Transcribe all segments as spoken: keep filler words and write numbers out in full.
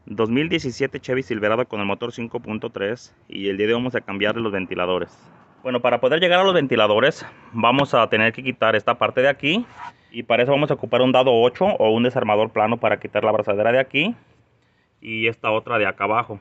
dos mil diecisiete Chevy Silverado con el motor cinco punto tres, y el día de hoy vamos a cambiar los ventiladores. Bueno, para poder llegar a los ventiladores vamos a tener que quitar esta parte de aquí, y para eso vamos a ocupar un dado ocho o un desarmador plano para quitar la abrazadera de aquí y esta otra de acá abajo.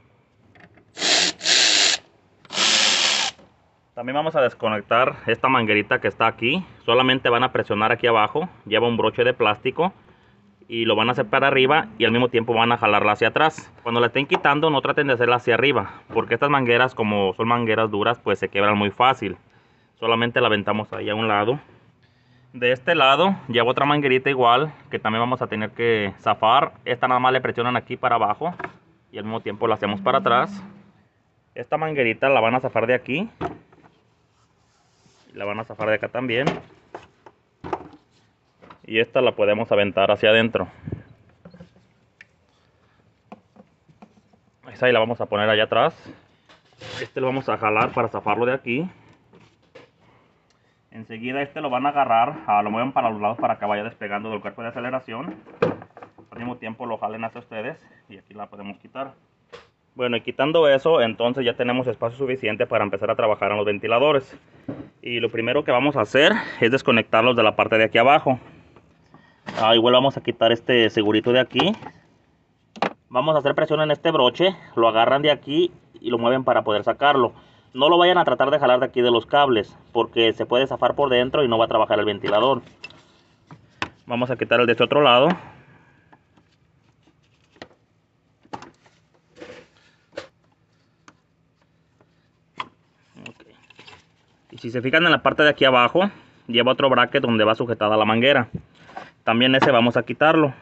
También vamos a desconectar esta manguerita que está aquí. Solamente van a presionar aquí abajo, lleva un broche de plástico y lo van a hacer para arriba y al mismo tiempo van a jalarla hacia atrás. Cuando la estén quitando no traten de hacerla hacia arriba, porque estas mangueras, como son mangueras duras, pues se quebran muy fácil. Solamente la aventamos ahí a un lado. De este lado lleva otra manguerita igual que también vamos a tener que zafar. Esta nada más le presionan aquí para abajo y al mismo tiempo la hacemos para atrás. Esta manguerita la van a zafar de aquí, la van a zafar de acá también, y esta la podemos aventar hacia adentro. Esa ahí la vamos a poner allá atrás. Este lo vamos a jalar para zafarlo de aquí. Enseguida este lo van a agarrar, a, lo mueven para los lados para que vaya despegando del cuerpo de aceleración. Al mismo tiempo lo jalen hacia ustedes y aquí la podemos quitar. Bueno, y quitando eso, entonces ya tenemos espacio suficiente para empezar a trabajar en los ventiladores. Y lo primero que vamos a hacer es desconectarlos de la parte de aquí abajo. Ah, igual vamos a quitar este segurito de aquí. Vamos a hacer presión en este broche, lo agarran de aquí y lo mueven para poder sacarlo. No lo vayan a tratar de jalar de aquí de los cables, porque se puede zafar por dentro y no va a trabajar el ventilador. Vamos a quitar el de este otro lado. Okay. Y si se fijan en la parte de aquí abajo, lleva otro bracket donde va sujetada la manguera. También ese vamos a quitarlo.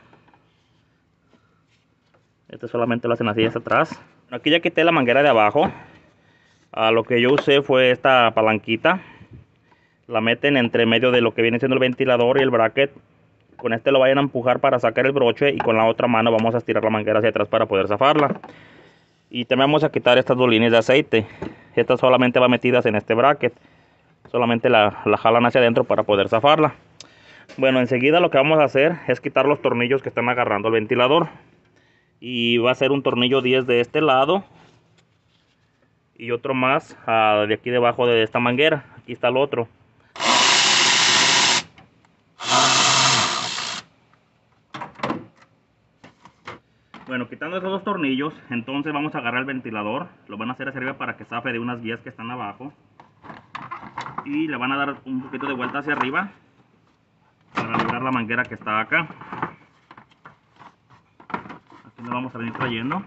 Este solamente lo hacen así hacia atrás. Aquí ya quité la manguera de abajo. Ah, lo que yo usé fue esta palanquita. La meten entre medio de lo que viene siendo el ventilador y el bracket. Con este lo vayan a empujar para sacar el broche y con la otra mano vamos a estirar la manguera hacia atrás para poder zafarla. Y también vamos a quitar estas dos líneas de aceite. Estas solamente van metidas en este bracket. Solamente la, la jalan hacia adentro para poder zafarla. Bueno, enseguida lo que vamos a hacer es quitar los tornillos que están agarrando el ventilador. Y va a ser un tornillo diez de este lado y otro más uh, de aquí debajo de esta manguera. Aquí está el otro. Bueno, quitando esos dos tornillos, entonces vamos a agarrar el ventilador. Lo van a hacer hacia arriba para que zafe de unas guías que están abajo. Y le van a dar un poquito de vuelta hacia arriba para librar la manguera que está acá. Aquí lo vamos a venir trayendo.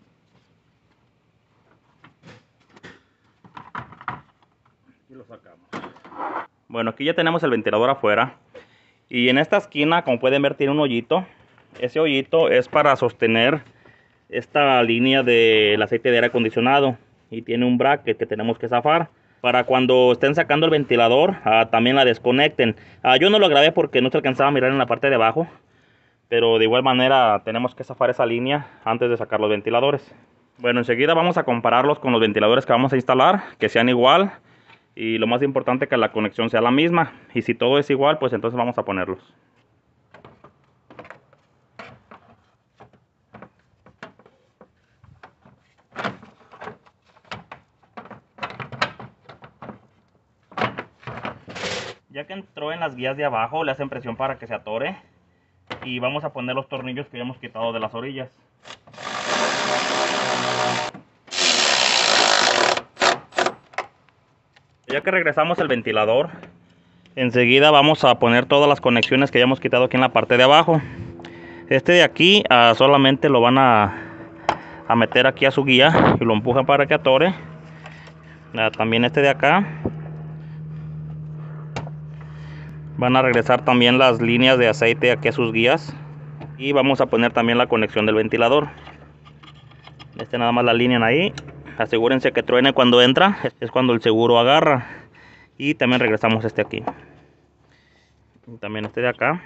Y lo sacamos. Bueno, aquí ya tenemos el ventilador afuera. Y en esta esquina, como pueden ver, tiene un hoyito. Ese hoyito es para sostener esta línea del aceite de aire acondicionado. Y tiene un bracket que tenemos que zafar. Para cuando estén sacando el ventilador, uh, también la desconecten. Uh, yo no lo grabé porque no se alcanzaba a mirar en la parte de abajo. Pero de igual manera tenemos que zafar esa línea antes de sacar los ventiladores. Bueno, enseguida vamos a compararlos con los ventiladores que vamos a instalar, que sean igual. Y lo más importante, que la conexión sea la misma. Y si todo es igual, pues entonces vamos a ponerlos. Ya que entró en las guías de abajo, le hacen presión para que se atore. Y vamos a poner los tornillos que habíamos quitado de las orillas. Ya que regresamos el ventilador, enseguida vamos a poner todas las conexiones que hayamos quitado aquí en la parte de abajo. Este de aquí uh, solamente lo van a, a meter aquí a su guía y lo empujan para que atore. Uh, también este de acá. Van a regresar también las líneas de aceite aquí a sus guías. Y vamos a poner también la conexión del ventilador. Este nada más la alinean ahí. Asegúrense que truene cuando entra, es cuando el seguro agarra. Y también regresamos este aquí. Y también este de acá.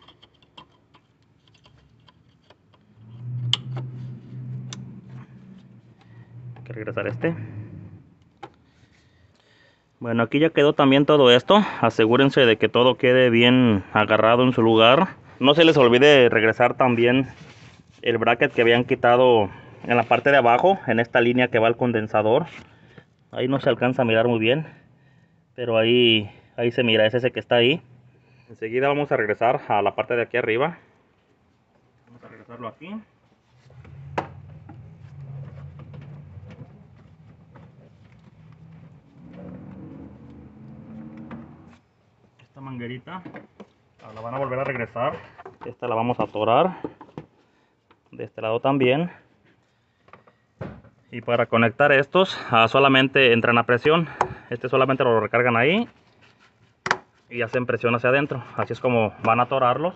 Hay que regresar este. Bueno, aquí ya quedó también todo esto. Asegúrense de que todo quede bien agarrado en su lugar. No se les olvide regresar también el bracket que habían quitado en la parte de abajo, en esta línea que va al condensador. Ahí no se alcanza a mirar muy bien, pero ahí, ahí se mira, es ese que está ahí. Enseguida vamos a regresar a la parte de aquí arriba. Vamos a regresarlo aquí. Esta manguerita la van a volver a regresar. Esta la vamos a atorar de este lado también. Y para conectar estos ah, solamente entran a presión. Este solamente lo recargan ahí y hacen presión hacia adentro. Así es como van a atorarlos.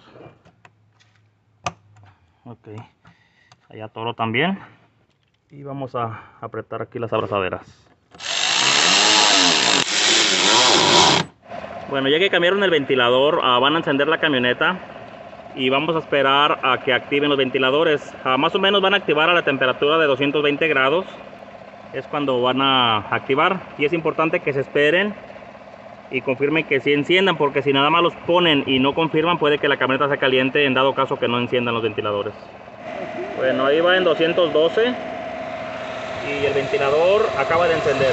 Ok, ahí atoro también. Y vamos a apretar aquí las abrazaderas. Bueno, ya que cambiaron el ventilador, uh, van a encender la camioneta y vamos a esperar a que activen los ventiladores. Uh, más o menos van a activar a la temperatura de doscientos veinte grados. Es cuando van a activar, y es importante que se esperen y confirmen que sí enciendan, porque si nada más los ponen y no confirman, puede que la camioneta se caliente en dado caso que no enciendan los ventiladores. Bueno, ahí va en doscientos doce y el ventilador acaba de encender.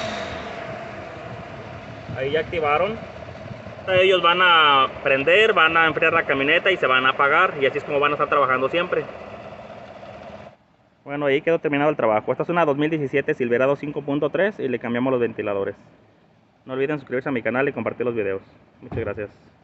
Ahí ya activaron. Ellos van a prender, van a enfriar la camioneta y se van a apagar, y así es como van a estar trabajando siempre. Bueno, ahí quedó terminado el trabajo. Esta es una dos mil diecisiete Silverado cinco punto tres y le cambiamos los ventiladores. No olviden suscribirse a mi canal y compartir los videos. Muchas gracias.